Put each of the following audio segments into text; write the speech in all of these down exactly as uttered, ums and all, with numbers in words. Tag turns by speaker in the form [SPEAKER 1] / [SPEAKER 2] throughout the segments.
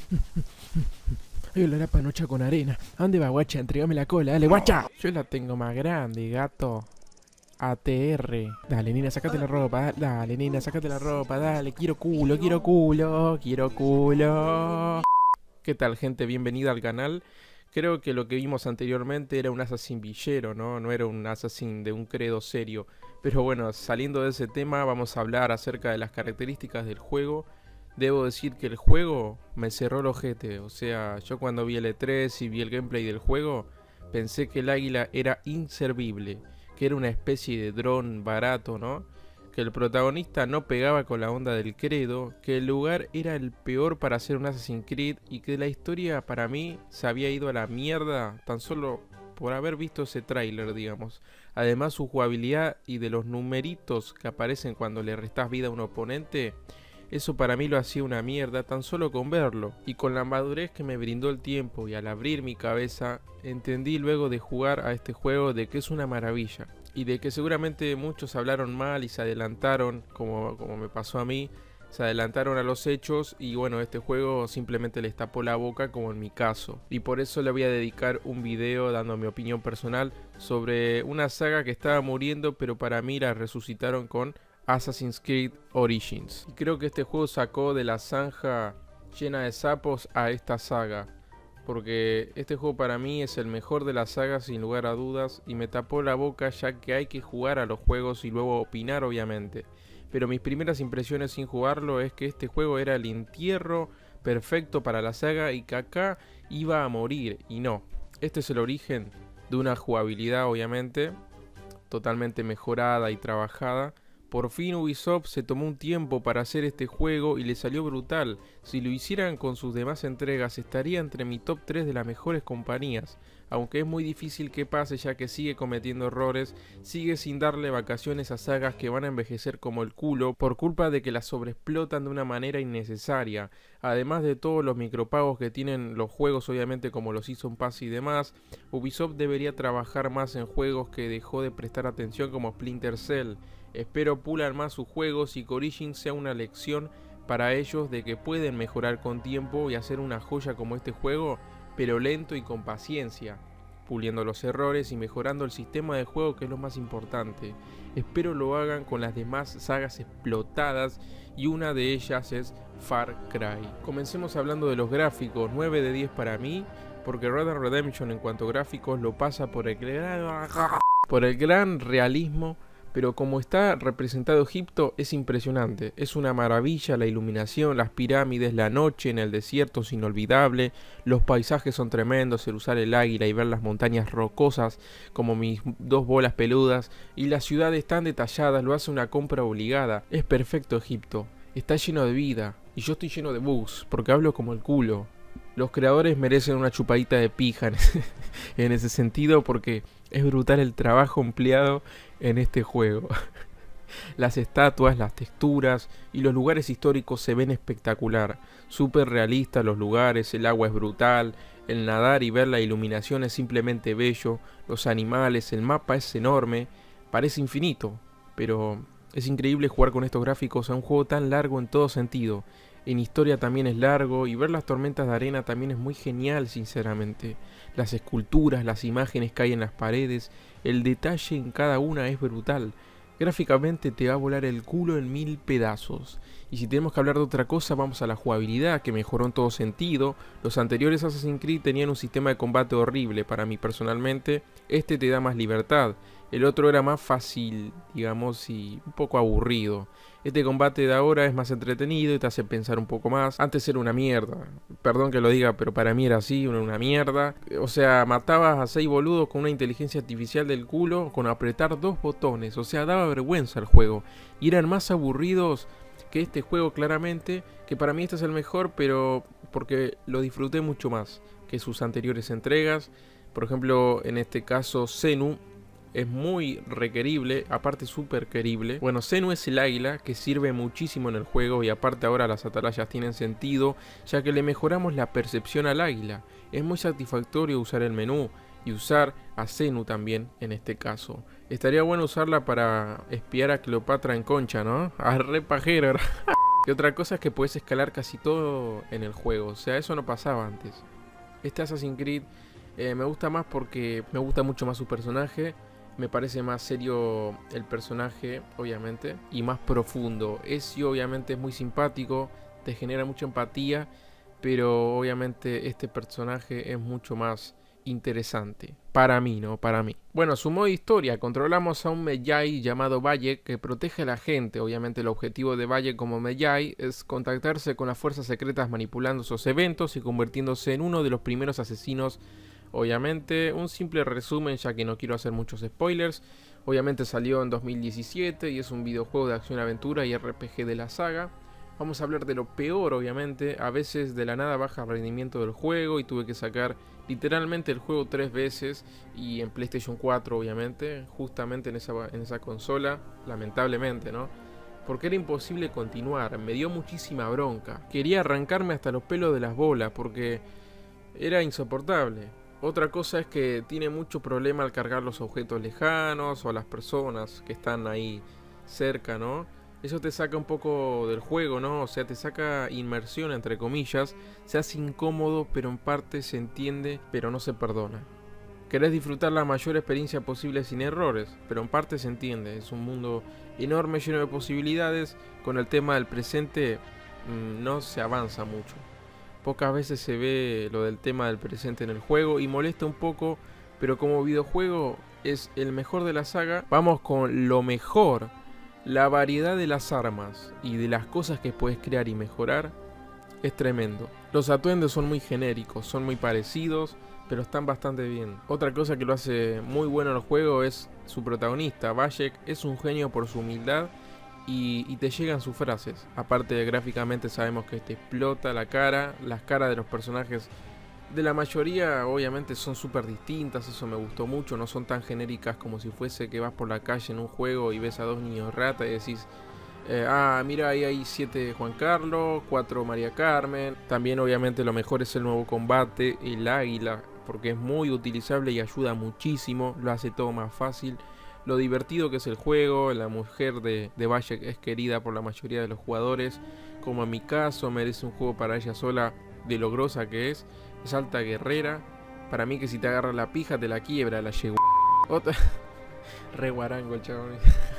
[SPEAKER 1] Ay, olor a panocha con arena. ¿A dónde va, guacha? Entrégame la cola, dale, guacha. Yo la tengo más grande, gato. A T R. Dale, nena, sácate la ropa. Dale, nena, sácate la ropa. Dale, quiero culo, quiero culo, quiero culo. ¿Qué tal, gente? Bienvenida al canal. Creo que lo que vimos anteriormente era un assassin villero, ¿no? No era un assassin de un credo serio. Pero bueno, saliendo de ese tema, vamos a hablar acerca de las características del juego. Debo decir que el juego me cerró el ojete. O sea, yo cuando vi el E tres y vi el gameplay del juego, pensé que el águila era inservible, que era una especie de dron barato, ¿no? Que el protagonista no pegaba con la onda del credo, que el lugar era el peor para hacer un Assassin's Creed y que la historia para mí se había ido a la mierda tan solo por haber visto ese tráiler, digamos. Además, su jugabilidad y de los numeritos que aparecen cuando le restás vida a un oponente, eso para mí lo hacía una mierda tan solo con verlo. Y con la madurez que me brindó el tiempo y al abrir mi cabeza, entendí luego de jugar a este juego de que es una maravilla. Y de que seguramente muchos hablaron mal y se adelantaron, como, como me pasó a mí, se adelantaron a los hechos y bueno, este juego simplemente les tapó la boca como en mi caso. Y por eso le voy a dedicar un video dando mi opinión personal sobre una saga que estaba muriendo, pero para mí la resucitaron con Assassin's Creed Origins. Y creo que este juego sacó de la zanja llena de sapos a esta saga, porque este juego para mí es el mejor de la saga sin lugar a dudas y me tapó la boca, ya que hay que jugar a los juegos y luego opinar, obviamente. Pero mis primeras impresiones sin jugarlo es que este juego era el entierro perfecto para la saga y que acá iba a morir, y no. Este es el origen de una jugabilidad, obviamente, totalmente mejorada y trabajada. Por fin Ubisoft se tomó un tiempo para hacer este juego y le salió brutal. Si lo hicieran con sus demás entregas estaría entre mi top tres de las mejores compañías. Aunque es muy difícil que pase, ya que sigue cometiendo errores, sigue sin darle vacaciones a sagas que van a envejecer como el culo por culpa de que las sobreexplotan de una manera innecesaria. Además de todos los micropagos que tienen los juegos, obviamente como los Season Pass y demás, Ubisoft debería trabajar más en juegos que dejó de prestar atención como Splinter Cell. Espero pulan más sus juegos y que Origins sea una lección para ellos de que pueden mejorar con tiempo y hacer una joya como este juego, pero lento y con paciencia, puliendo los errores y mejorando el sistema de juego, que es lo más importante. Espero lo hagan con las demás sagas explotadas y una de ellas es Far Cry. Comencemos hablando de los gráficos, nueve de diez para mí, porque Red Dead Redemption en cuanto a gráficos lo pasa por el gran, por el gran realismo. Pero como está representado Egipto es impresionante, es una maravilla la iluminación, las pirámides, la noche en el desierto es inolvidable, los paisajes son tremendos, el usar el águila y ver las montañas rocosas como mis dos bolas peludas y las ciudades tan detalladas lo hace una compra obligada. Es perfecto Egipto, está lleno de vida y yo estoy lleno de bugs porque hablo como el culo. Los creadores merecen una chupadita de pija en ese, en ese sentido porque es brutal el trabajo empleado en este juego. Las estatuas, las texturas y los lugares históricos se ven espectacular. Súper realistas los lugares, el agua es brutal, el nadar y ver la iluminación es simplemente bello, los animales, el mapa es enorme, parece infinito, pero es increíble jugar con estos gráficos a un juego tan largo en todo sentido. En historia también es largo y ver las tormentas de arena también es muy genial, sinceramente. Las esculturas, las imágenes que hay en las paredes, el detalle en cada una es brutal. Gráficamente te va a volar el culo en mil pedazos. Y si tenemos que hablar de otra cosa, vamos a la jugabilidad, que mejoró en todo sentido. Los anteriores Assassin's Creed tenían un sistema de combate horrible para mí personalmente. Este te da más libertad. El otro era más fácil, digamos, y un poco aburrido. Este combate de ahora es más entretenido y te hace pensar un poco más. Antes era una mierda. Perdón que lo diga, pero para mí era así, una mierda. O sea, matabas a seis boludos con una inteligencia artificial del culo con apretar dos botones. O sea, daba vergüenza el juego. Y eran más aburridos que este juego claramente. Que para mí este es el mejor, pero porque lo disfruté mucho más que sus anteriores entregas. Por ejemplo, en este caso, Xenu es muy requerible, aparte súper querible. Bueno, Xenu es el águila que sirve muchísimo en el juego y aparte ahora las atalayas tienen sentido, ya que le mejoramos la percepción al águila. Es muy satisfactorio usar el menú y usar a Xenu también en este caso. Estaría bueno usarla para espiar a Cleopatra en concha, ¿no? A re pajero. Y otra cosa es que puedes escalar casi todo en el juego, o sea, eso no pasaba antes. Este Assassin's Creed eh, me gusta más porque me gusta mucho más su personaje. Me parece más serio el personaje, obviamente, y más profundo. Ezio obviamente es muy simpático, te genera mucha empatía, pero obviamente este personaje es mucho más interesante. Para mí, ¿no? Para mí. Bueno, su modo historia. Controlamos a un Medjay llamado Bayek que protege a la gente. Obviamente el objetivo de Bayek como Medjay es contactarse con las fuerzas secretas manipulando esos eventos y convirtiéndose en uno de los primeros asesinos. Obviamente, un simple resumen ya que no quiero hacer muchos spoilers. Obviamente salió en dos mil diecisiete y es un videojuego de acción-aventura y R P G de la saga. Vamos a hablar de lo peor, obviamente. A veces de la nada baja el rendimiento del juego y tuve que sacar literalmente el juego tres veces. Y en PlayStation cuatro, obviamente, justamente en esa, en esa consola, lamentablemente, ¿no? Porque era imposible continuar, me dio muchísima bronca. Quería arrancarme hasta los pelos de las bolas porque era insoportable. Otra cosa es que tiene mucho problema al cargar los objetos lejanos o a las personas que están ahí cerca, ¿no? Eso te saca un poco del juego, ¿no? O sea, te saca inmersión, entre comillas. Se hace incómodo, pero en parte se entiende, pero no se perdona. Querés disfrutar la mayor experiencia posible sin errores, pero en parte se entiende. Es un mundo enorme, lleno de posibilidades. Con el tema del presente mmm, no se avanza mucho. Pocas veces se ve lo del tema del presente en el juego y molesta un poco, pero como videojuego es el mejor de la saga. Vamos con lo mejor. La variedad de las armas y de las cosas que puedes crear y mejorar es tremendo. Los atuendos son muy genéricos, son muy parecidos, pero están bastante bien. Otra cosa que lo hace muy bueno el juego es su protagonista. Bayek es un genio por su humildad y, y te llegan sus frases. Aparte de gráficamente sabemos que te explota la cara. Las caras de los personajes de la mayoría obviamente son súper distintas, eso me gustó mucho, no son tan genéricas como si fuese que vas por la calle en un juego y ves a dos niños rata y decís eh, ah, mira, ahí hay siete Juan Carlos, cuatro María Carmen. También obviamente lo mejor es el nuevo combate, el águila, porque es muy utilizable y ayuda muchísimo, lo hace todo más fácil. Lo divertido que es el juego, la mujer de, de Bayek es querida por la mayoría de los jugadores, como en mi caso, merece un juego para ella sola de lo grosa que es. Es alta guerrera. Para mí que si te agarra la pija te la quiebra, la llegó. Otra. Re guarango el chabón.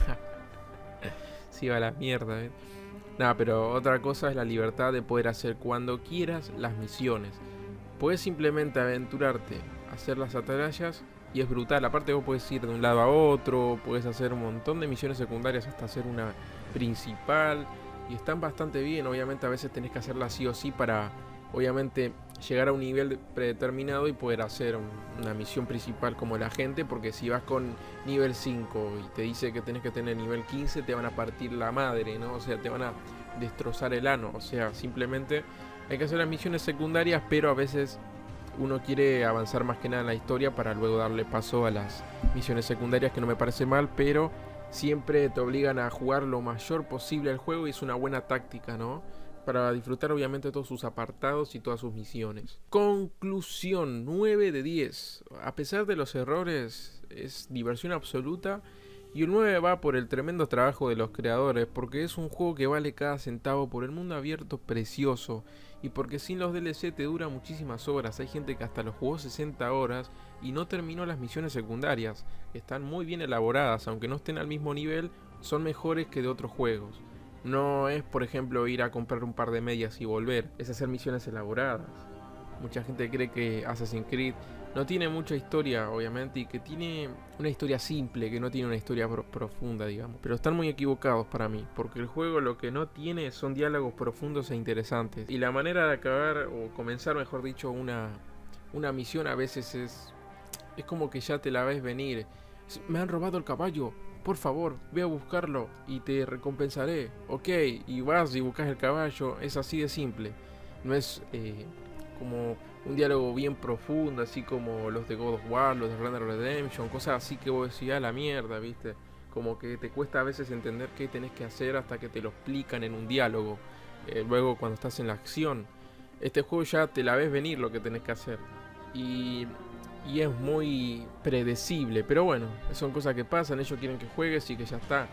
[SPEAKER 1] Sí va a la mierda, eh. Nada, pero otra cosa es la libertad de poder hacer cuando quieras las misiones. Puedes simplemente aventurarte, hacer las atalayas y es brutal. Aparte vos podés ir de un lado a otro, podés hacer un montón de misiones secundarias hasta hacer una principal. Y están bastante bien, obviamente a veces tenés que hacerlas sí o sí para... obviamente llegar a un nivel predeterminado y poder hacer un, una misión principal como la gente, porque si vas con nivel cinco y te dice que tenés que tener nivel quince, te van a partir la madre, ¿no? O sea, te van a destrozar el ano. O sea, simplemente hay que hacer las misiones secundarias, pero a veces uno quiere avanzar más que nada en la historia para luego darle paso a las misiones secundarias, que no me parece mal, pero siempre te obligan a jugar lo mayor posible el juego y es una buena táctica, ¿no? Para disfrutar obviamente todos sus apartados y todas sus misiones. Conclusión, nueve de diez. A pesar de los errores, es diversión absoluta. Y un nueve va por el tremendo trabajo de los creadores, porque es un juego que vale cada centavo, por el mundo abierto precioso. Y porque sin los D L C te dura muchísimas horas. Hay gente que hasta los jugó sesenta horas y no terminó las misiones secundarias. Están muy bien elaboradas, aunque no estén al mismo nivel, son mejores que de otros juegos. No es, por ejemplo, ir a comprar un par de medias y volver. Es hacer misiones elaboradas. Mucha gente cree que Assassin's Creed no tiene mucha historia, obviamente, y que tiene una historia simple, que no tiene una historia pro profunda, digamos. Pero están muy equivocados para mí, porque el juego lo que no tiene son diálogos profundos e interesantes. Y la manera de acabar, o comenzar, mejor dicho, una, una misión a veces es... es como que ya te la ves venir. Me han robado el caballo. Por favor, ve a buscarlo y te recompensaré. Ok, y vas y buscas el caballo. Es así de simple. No es eh, como un diálogo bien profundo, así como los de God of War, los de Red Dead Redemption, cosas así que vos decís, a la mierda, ¿viste? Como que te cuesta a veces entender qué tenés que hacer hasta que te lo explican en un diálogo. Eh, luego cuando estás en la acción. Este juego ya te la ves venir lo que tenés que hacer. Y... y es muy predecible, pero bueno, son cosas que pasan, ellos quieren que juegues y que ya está.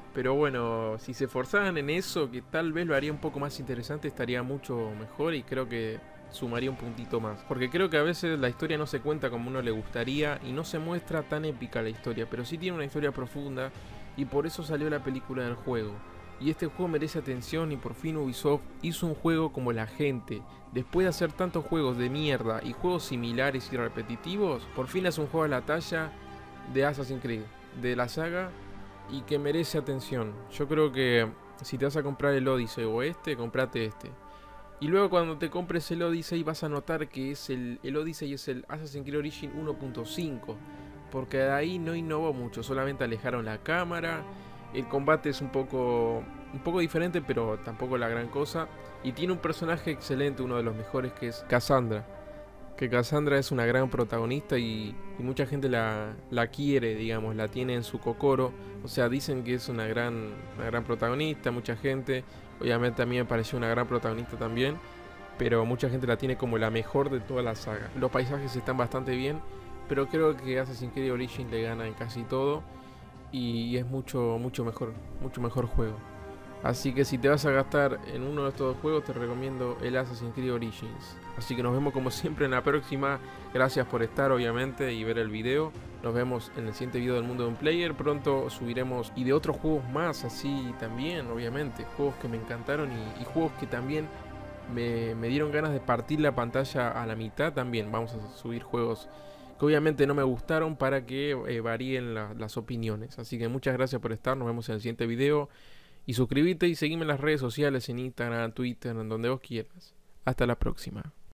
[SPEAKER 1] Pero bueno, si se esforzaran en eso, que tal vez lo haría un poco más interesante, estaría mucho mejor y creo que sumaría un puntito más. Porque creo que a veces la historia no se cuenta como uno le gustaría y no se muestra tan épica la historia, pero sí tiene una historia profunda y por eso salió la película del juego. Y este juego merece atención y por fin Ubisoft hizo un juego como la gente. Después de hacer tantos juegos de mierda y juegos similares y repetitivos, por fin hace un juego a la talla de Assassin's Creed, de la saga, y que merece atención. Yo creo que si te vas a comprar el Odyssey o este, comprate este. Y luego cuando te compres el Odyssey vas a notar que es el, el Odyssey es el Assassin's Creed Origins uno punto cinco. Porque de ahí no innovó mucho, solamente alejaron la cámara. El combate es un poco, un poco diferente, pero tampoco la gran cosa. Y tiene un personaje excelente, uno de los mejores, que es Cassandra. Que Cassandra es una gran protagonista y, y mucha gente la, la quiere, digamos, la tiene en su cocoro. O sea, dicen que es una gran, una gran protagonista, mucha gente. Obviamente a mí me pareció una gran protagonista también, pero mucha gente la tiene como la mejor de toda la saga. Los paisajes están bastante bien, pero creo que Assassin's Creed Origins le gana en casi todo y es mucho, mucho mejor, mucho mejor juego. Así que si te vas a gastar en uno de estos dos juegos, te recomiendo el Assassin's Creed Origins. Así que nos vemos como siempre en la próxima. Gracias por estar, obviamente, y ver el video. Nos vemos en el siguiente video del Mundo de un Player. Pronto subiremos y de otros juegos más, así también, obviamente. Juegos que me encantaron y, y juegos que también me, me dieron ganas de partir la pantalla a la mitad. También vamos a subir juegos que obviamente no me gustaron para que eh, varíen la, las opiniones. Así que muchas gracias por estar. Nos vemos en el siguiente video. Y suscríbete y seguime en las redes sociales, en Instagram, Twitter, en donde vos quieras. Hasta la próxima.